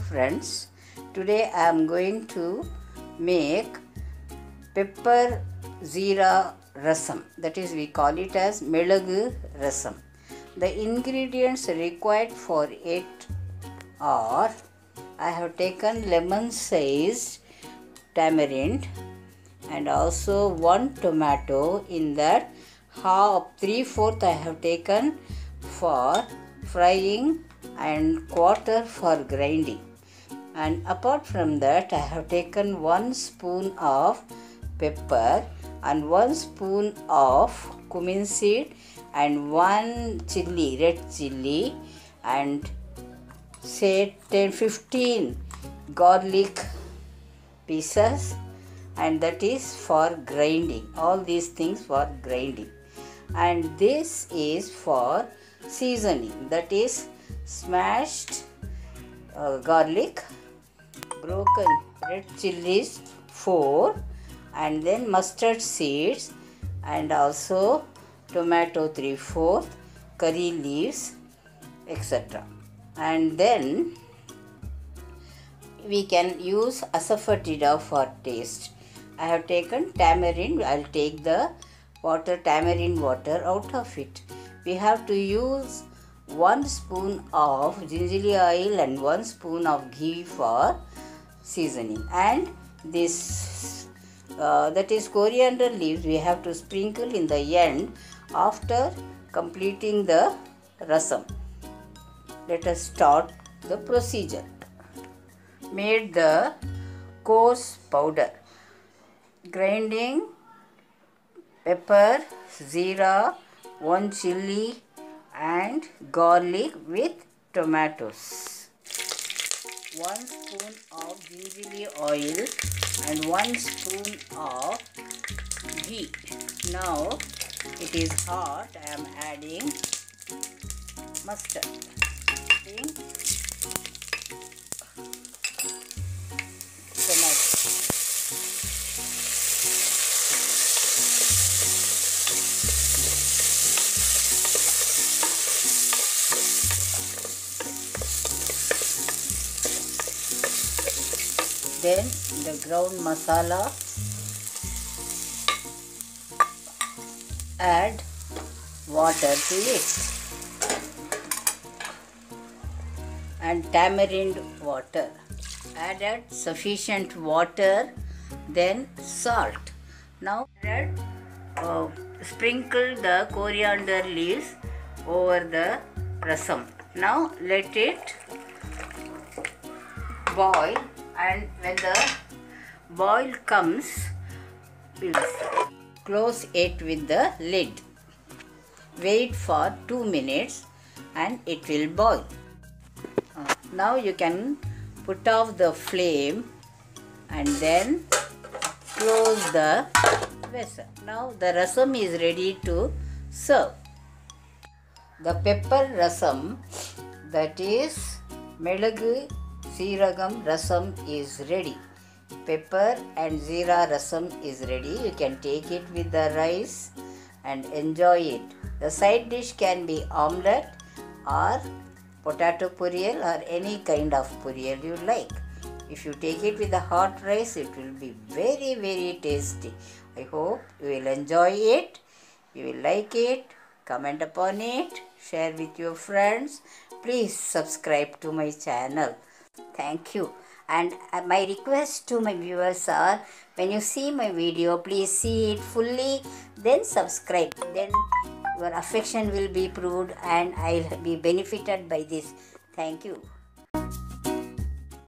friends, today I am going to make pepper zira rasam, that is we call it as melag rasam. The ingredients required for it are, I have taken lemon sized tamarind and also 1 tomato. In that, half 3/4 I have taken for frying and quarter for grinding. And apart from that, I have taken 1 spoon of pepper and 1 spoon of cumin seed and 1 chili, red chili, and say 10-15 garlic pieces, and that is for grinding. All these things for grinding. And this is for seasoning, that is smashed garlic, broken red chilies 4, and then mustard seeds, and also tomato 3/4, curry leaves, etc. And then we can use asafoetida for taste. I have taken tamarind. I will take the tamarind water out of it. We have to use 1 spoon of gingerly oil and 1 spoon of ghee for seasoning. And this that is coriander leaves we have to sprinkle in the end after completing the rasam. Let us start the procedure. Made the coarse powder. Grinding pepper, zira, 1 chili and garlic with tomatoes. 1 spoon of gingerly oil and 1 spoon of ghee. Now it is hot. I am adding mustard. Then the ground masala, add water to it and tamarind water. Added sufficient water, then salt. Now sprinkle the coriander leaves over the rasam. Now let it boil, and when the boil comes, we will close it with the lid. Wait for 2 minutes and it will boil. Now you can put off the flame and then close the vessel. Now the rasam is ready to serve. The pepper rasam, that is melag Siragam rasam, is ready. Pepper and zira rasam is ready. You can take it with the rice and enjoy it. The side dish can be omelette or potato puriyal or any kind of puriyal you like. If you take it with the hot rice, it will be very, very tasty. I hope you will enjoy it. You will like it. Comment upon it. Share with your friends. Please subscribe to my channel. Thank you. And my request to my viewers are, when you see my video, please see it fully, then subscribe. Then your affection will be proved and I'll be benefited by this. Thank you.